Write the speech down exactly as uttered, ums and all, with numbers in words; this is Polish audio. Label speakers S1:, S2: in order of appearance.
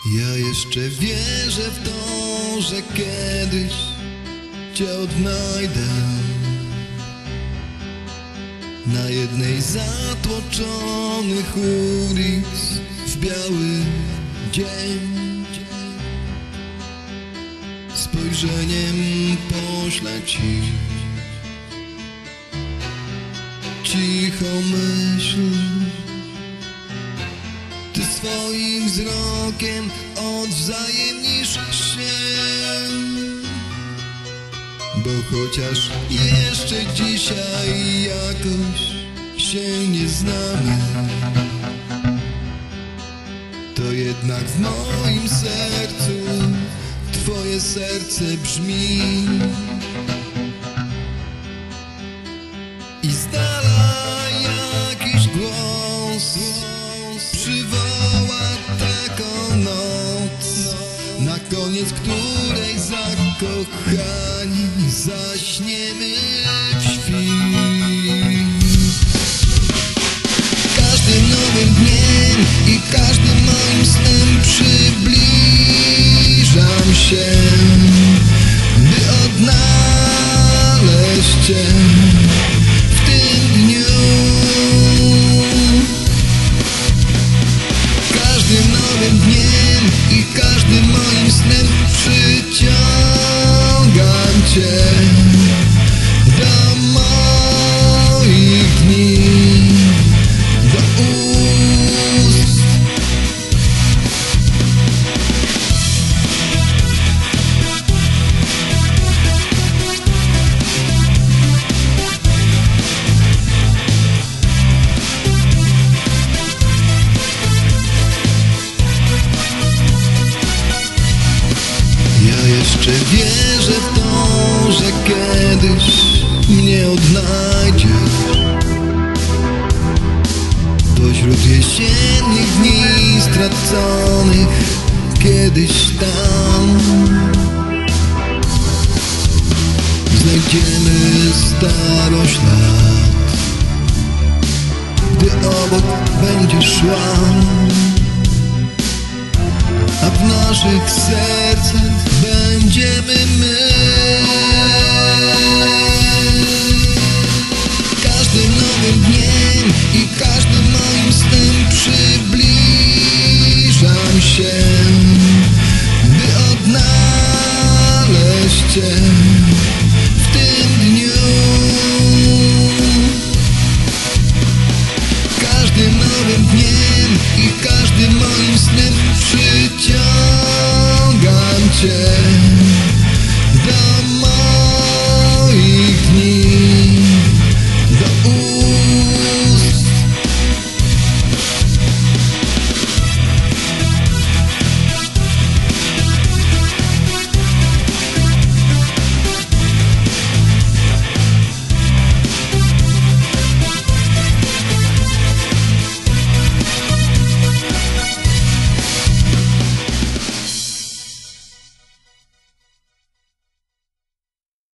S1: Ja jeszcze wierzę w to, że kiedyś Cię odnajdę na jednej z zatłoczonych ulic w biały dzień. Spojrzeniem poślę Ci cichą myśl. Ty swoim wzrokiem odwzajemnisz się, bo chociaż jeszcze dzisiaj jakoś się nie znamy, to jednak w moim sercu Twoje serce brzmi i z dala jakiś głos przywoła taką noc, na koniec której zakochani zaśniemy w świt. Każdym nowym dniem i każdym moim snem przybliżam się, by odnaleźć Cię w tym dniu. Każdym nowym dniem i każdym moim snem przyciągam Cię do moich dni, do ust. Ja jeszcze wierzę w to, że kiedyś mnie odnajdziesz pośród jesiennych dni straconych kiedyś tam. Znajdziemy starość lat, gdy obok będziesz szła, a w naszych sercach będziemy my. Każdym nowym dniem i każdym moim snem przybliżam się, by odnaleźć Cię